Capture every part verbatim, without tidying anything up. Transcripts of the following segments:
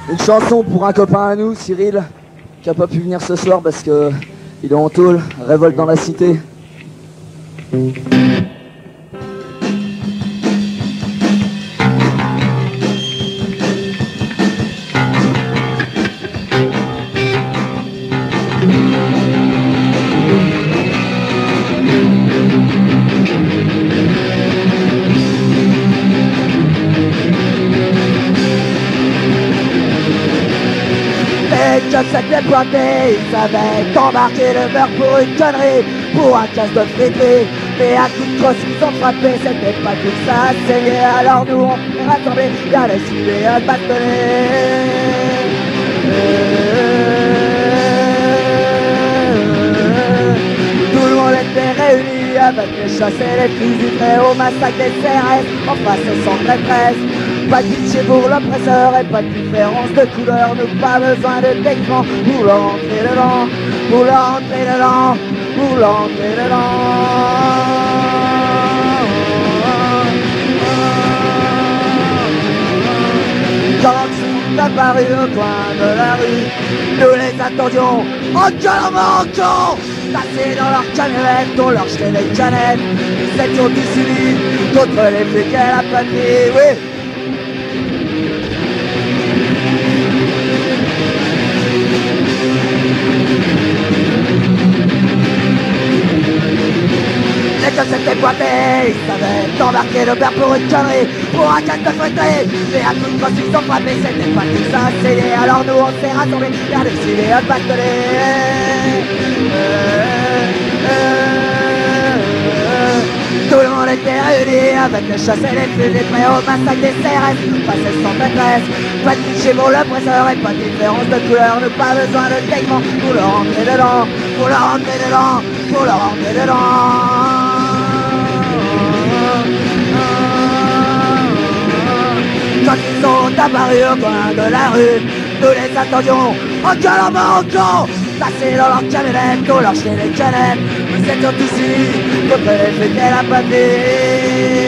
Une chanson pour un copain à nous, Cyril, qui a pas pu venir ce soir parce que il est en tôle, révolte dans la cité. John s'était pointé, il savait qu'embarquer le beurre pour une connerie, pour un casse de frité. Mais à coups de crosse ils ont frappé, c'était pas tout ça, saignait. Alors nous on s'est rassemblés, y'a les cités à bâtonner. Tout le monde était réuni avec les chasses et les fusils prêts au massacre des C R S, en face au centre de presse. Pas de pitié pour l'oppresseur et pas de différence de couleur. Nous pas besoin de d'écran pour l'entrer dedans, pour l'entrer dedans, pour l'entrer dedans. Quand ils sont apparus au coin de la rue, nous les attendions en gueulant en camp. Passés dans leur camionnette, on leur jetait des canettes. Nous étions tous unis contre les flics et la patrie, oui. Les gars s'étaient pointés, ils savaient t'embarquer le beurre pour une connerie, pour un casse de feuilleté. Mais à coups de crosse ils ont frappé, c'était pas tout ça, c'est. Alors nous on s'est rassemblés, y'a des filets à bâtonner. Tout le monde était réuni avec les chasses et les fusils prêts au massacre des C R S. Passé sans maîtresse, pas de cliché pour l'oppresseur et pas de différence de couleur. Nous pas besoin de tegnement pour le rentrer dedans, pour le rentrer dedans, pour le rentrer dedans. Quand ils sont apparus au coin de la rue, nous les attendions en gueulant en camp. Passés dans leur camionnette, on leur jetait les canettes. Nous étions tous unis contre les flics et la patrie.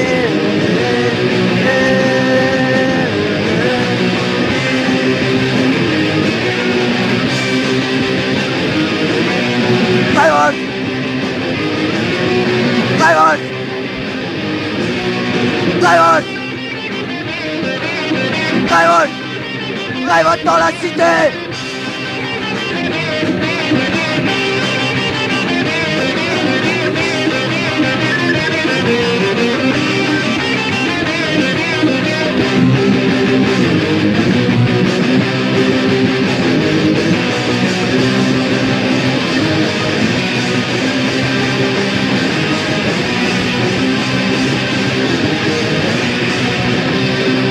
Révolte! Révolte! Révolte! Révolte! Révolte dans la cité!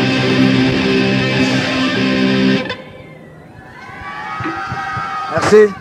Merci.